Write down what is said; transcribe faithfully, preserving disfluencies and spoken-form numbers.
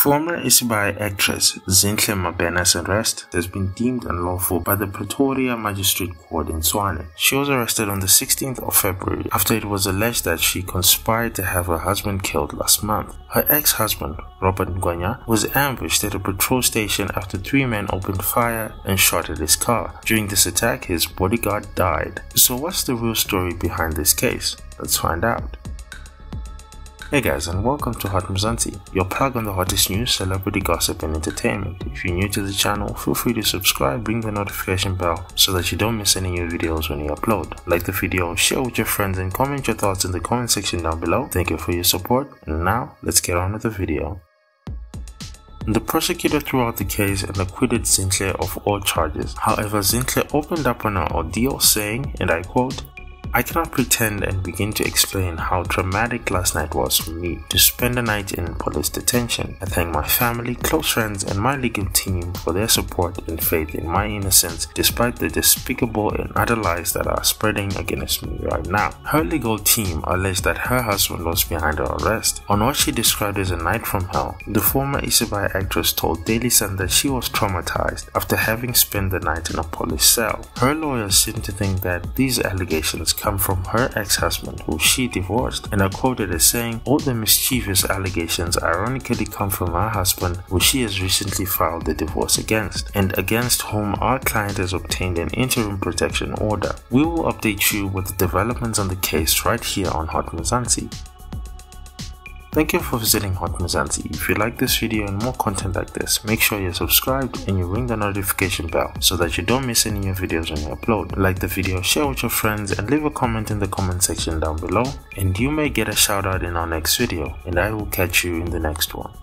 Former Isibaya actress Zinhle Mabena's arrest has been deemed unlawful by the Pretoria Magistrate Court in Tshwane. She was arrested on the sixteenth of February after it was alleged that she conspired to have her husband killed last month. Her ex-husband, Robert Ngwenya, was ambushed at a patrol station after three men opened fire and shot at his car. During this attack, his bodyguard died. So what's the real story behind this case? Let's find out. Hey guys, and welcome to Hot Mzansi, your plug on the hottest news, celebrity gossip and entertainment. If you're new to the channel, feel free to subscribe, ring the notification bell so that you don't miss any new videos when you upload. Like the video, share with your friends and comment your thoughts in the comment section down below. Thank you for your support, and now let's get on with the video. The prosecutor threw out the case and acquitted Zinhle of all charges. However, Zinhle opened up on her ordeal saying, and I quote, "I cannot pretend and begin to explain how traumatic last night was for me to spend a night in police detention. I thank my family, close friends, and my legal team for their support and faith in my innocence despite the despicable and utter lies that are spreading against me right now." Her legal team alleged that her husband was behind her arrest. On what she described as a night from hell, the former Isibaya actress told Daily Sun that she was traumatized after having spent the night in a police cell. Her lawyers seem to think that these allegations come from her ex-husband, who she divorced, and are quoted as saying all the mischievous allegations ironically come from her husband, who she has recently filed the divorce against, and against whom our client has obtained an interim protection order. We will update you with the developments on the case right here on Hot Mzansi. Thank you for visiting Hot Mzansi. If you like this video and more content like this, make sure you're subscribed and you ring the notification bell so that you don't miss any new videos when you upload. Like the video, share with your friends, and leave a comment in the comment section down below, and you may get a shout out in our next video, and I will catch you in the next one.